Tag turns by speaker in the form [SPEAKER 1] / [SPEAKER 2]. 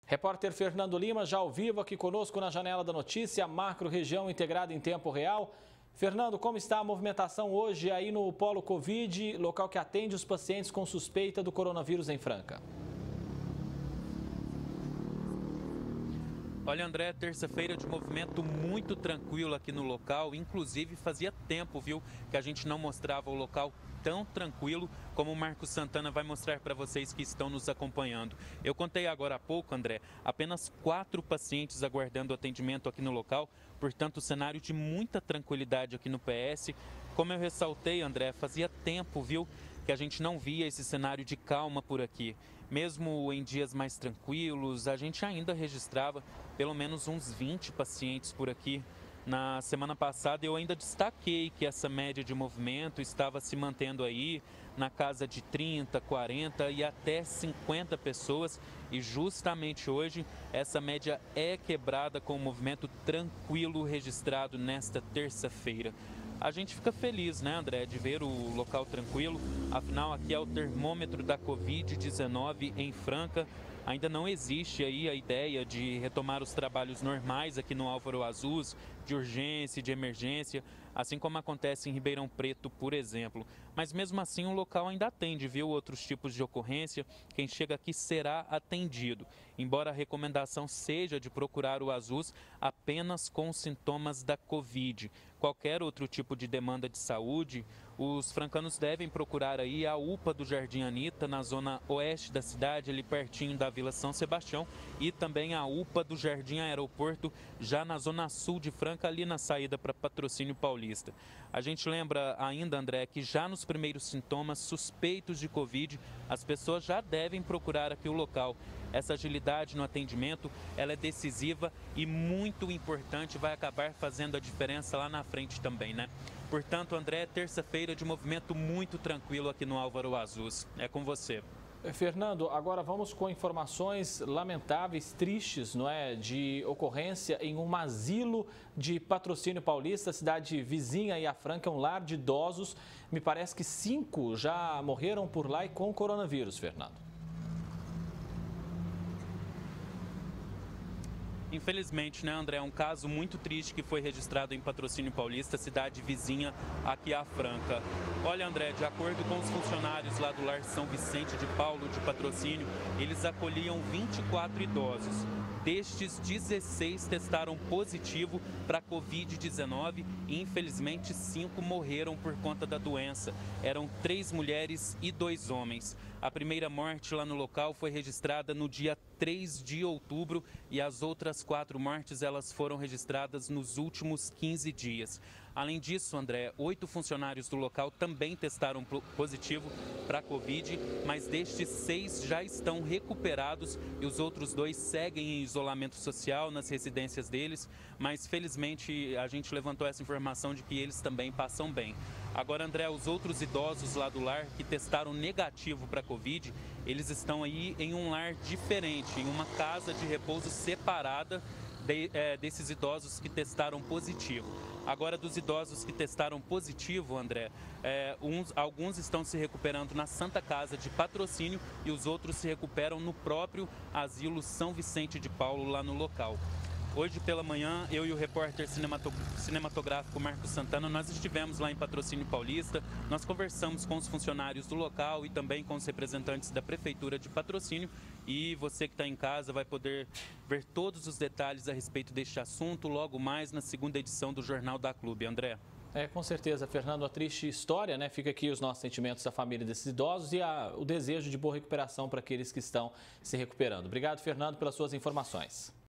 [SPEAKER 1] Repórter Fernando Lima, já ao vivo aqui conosco na Janela da Notícia, macro-região integrada em tempo real. Fernando, como está a movimentação hoje aí no Polo Covid, local que atende os pacientes com suspeita do coronavírus em Franca?
[SPEAKER 2] Olha, André, terça-feira de movimento muito tranquilo aqui no local. Inclusive, fazia tempo, viu, que a gente não mostrava o local tão tranquilo como o Marcos Santana vai mostrar para vocês que estão nos acompanhando. Eu contei agora há pouco, André, apenas 4 pacientes aguardando atendimento aqui no local. Portanto, cenário de muita tranquilidade aqui no PS. Como eu ressaltei, André, fazia tempo, viu, que a gente não via esse cenário de calma por aqui. Mesmo em dias mais tranquilos, a gente ainda registrava pelo menos uns 20 pacientes por aqui. Na semana passada eu ainda destaquei que essa média de movimento estava se mantendo aí na casa de 30, 40 e até 50 pessoas. E justamente hoje essa média é quebrada com um movimento tranquilo registrado nesta terça-feira. A gente fica feliz, né, André, de ver o local tranquilo. Afinal, aqui é o termômetro da Covid-19 em Franca. Ainda não existe aí a ideia de retomar os trabalhos normais aqui no Álvaro Azuz, de urgência e de emergência, assim como acontece em Ribeirão Preto, por exemplo. Mas mesmo assim o local ainda atende, viu, outros tipos de ocorrência. Quem chega aqui será atendido, embora a recomendação seja de procurar o Azuz apenas com sintomas da Covid. Qualquer outro tipo de demanda de saúde, os francanos devem procurar aí a UPA do Jardim Anitta, na zona oeste da cidade, ali pertinho da Vila São Sebastião, e também a UPA do Jardim Aeroporto, já na zona sul de Franca, ali na saída para Patrocínio Paulista. A gente lembra ainda, André, que já nos primeiros sintomas suspeitos de Covid, as pessoas já devem procurar aqui o local. Essa agilidade no atendimento, ela é decisiva e muito importante, vai acabar fazendo a diferença lá na frente também, né? Portanto, André, terça-feira de movimento muito tranquilo aqui no Álvaro Azuz. É com você.
[SPEAKER 1] Fernando, agora vamos com informações lamentáveis, tristes, não é, de ocorrência em um asilo de Patrocínio Paulista, cidade vizinha aí a Franca, um lar de idosos. Me parece que 5 já morreram por lá e com coronavírus, Fernando.
[SPEAKER 2] Infelizmente, né, André, é um caso muito triste que foi registrado em Patrocínio Paulista, cidade vizinha aqui à Franca. Olha, André, de acordo com os funcionários lá do Lar São Vicente de Paulo de Patrocínio, eles acolhiam 24 idosos. Destes, 16 testaram positivo para a Covid-19 e, infelizmente, 5 morreram por conta da doença. Eram 3 mulheres e 2 homens. A primeira morte lá no local foi registrada no dia 3 de outubro e as outras 4 mortes elas foram registradas nos últimos 15 dias. Além disso, André, 8 funcionários do local também testaram positivo para a Covid, mas destes 6 já estão recuperados e os outros 2 seguem em isolamento social nas residências deles, mas felizmente a gente levantou essa informação de que eles também passam bem. Agora, André, os outros idosos lá do lar que testaram negativo para a Covid, eles estão aí em um lar diferente, em uma casa de repouso separada desses idosos que testaram positivo. Agora, dos idosos que testaram positivo, André, alguns estão se recuperando na Santa Casa de Patrocínio e os outros se recuperam no próprio Asilo São Vicente de Paulo, lá no local. Hoje pela manhã, eu e o repórter cinematográfico Marcos Santana, nós estivemos lá em Patrocínio Paulista, nós conversamos com os funcionários do local e também com os representantes da Prefeitura de Patrocínio, e você que está em casa vai poder ver todos os detalhes a respeito deste assunto logo mais na segunda edição do Jornal da Clube. André.
[SPEAKER 1] Com certeza, Fernando, a triste história, né? Fica aqui os nossos sentimentos à família desses idosos e o desejo de boa recuperação para aqueles que estão se recuperando. Obrigado, Fernando, pelas suas informações.